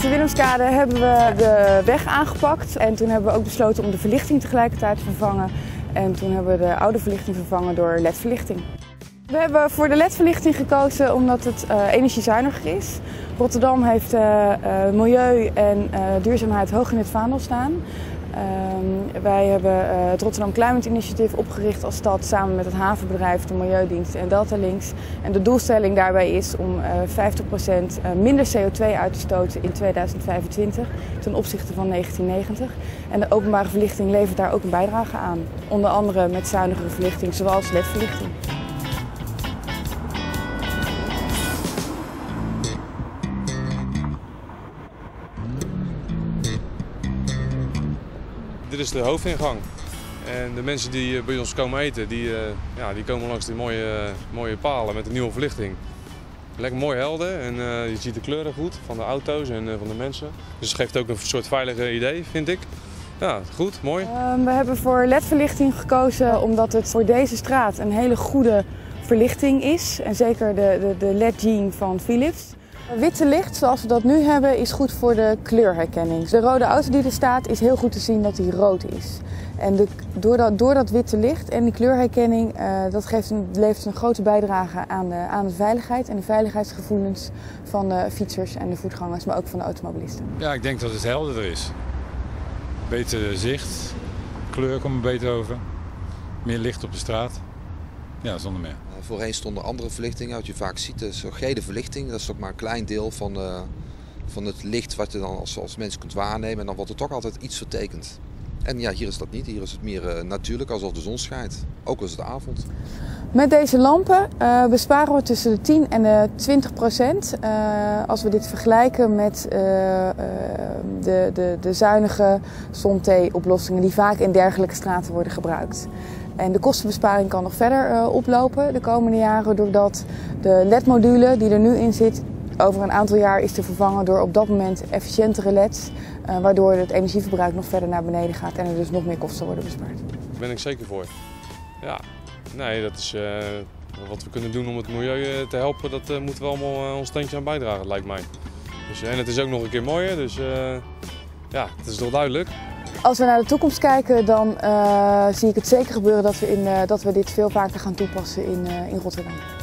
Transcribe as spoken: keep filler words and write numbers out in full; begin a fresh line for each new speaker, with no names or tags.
Willemskade hebben we de weg aangepakt en toen hebben we ook besloten om de verlichting tegelijkertijd te vervangen. En toen hebben we de oude verlichting vervangen door L E D-verlichting. We hebben voor de L E D-verlichting gekozen omdat het uh, energiezuiniger is. Rotterdam heeft uh, uh, milieu en uh, duurzaamheid hoog in het vaandel staan. Uh, wij hebben uh, het Rotterdam Climate Initiative opgericht als stad samen met het havenbedrijf, de Milieudienst en Deltalinks. En de doelstelling daarbij is om uh, vijftig procent minder C O twee uit te stoten in tweeduizend vijfentwintig ten opzichte van negentien negentig. En de openbare verlichting levert daar ook een bijdrage aan. Onder andere met zuinigere verlichting zoals L E D-verlichting.
Dit is de hoofdingang en de mensen die bij ons komen eten, die, uh, ja, die komen langs die mooie, uh, mooie palen met de nieuwe verlichting. Lekker mooi helder en uh, je ziet de kleuren goed van de auto's en uh, van de mensen. Dus het geeft ook een soort veiliger idee, vind ik. Ja, goed, mooi.
Uh, we hebben voor L E D-verlichting gekozen omdat het voor deze straat een hele goede verlichting is. En zeker de, de, de L E D-gene van Philips. Witte licht, zoals we dat nu hebben, is goed voor de kleurherkenning. De rode auto die er staat, is heel goed te zien dat die rood is. En de, door, dat, door dat witte licht en die kleurherkenning, uh, dat geeft een, levert een grote bijdrage aan de, aan de veiligheid en de veiligheidsgevoelens van de fietsers en de voetgangers, maar ook van de automobilisten.
Ja, ik denk dat het helderder is. Beter zicht, kleur komt er beter over, meer licht op de straat. Ja, zonder meer.
Voorheen stonden andere verlichtingen, wat je vaak ziet, is gele verlichting. Dat is ook maar een klein deel van, uh, van het licht wat je dan als, als mens kunt waarnemen. En dan wordt er toch altijd iets vertekend. En ja, hier is dat niet. Hier is het meer uh, natuurlijk, alsof de zon schijnt. Ook als het avond.
Met deze lampen uh, besparen we tussen de tien en de twintig procent. Uh, als we dit vergelijken met uh, uh, de, de, de zuinige zonthee-oplossingen die vaak in dergelijke straten worden gebruikt. En de kostenbesparing kan nog verder uh, oplopen de komende jaren doordat de L E D-module die er nu in zit over een aantal jaar is te vervangen door op dat moment efficiëntere L E D's. Uh, waardoor het energieverbruik nog verder naar beneden gaat en er dus nog meer kosten worden bespaard.
Daar ben ik zeker voor. Ja, nee, dat is uh, wat we kunnen doen om het milieu te helpen. Dat uh, moeten we allemaal uh, ons steentje aan bijdragen, lijkt mij. Dus, en het is ook nog een keer mooier, dus uh, ja, het is toch duidelijk.
Als we naar de toekomst kijken, dan uh, zie ik het zeker gebeuren dat we, in, uh, dat we dit veel vaker gaan toepassen in, uh, in Rotterdam.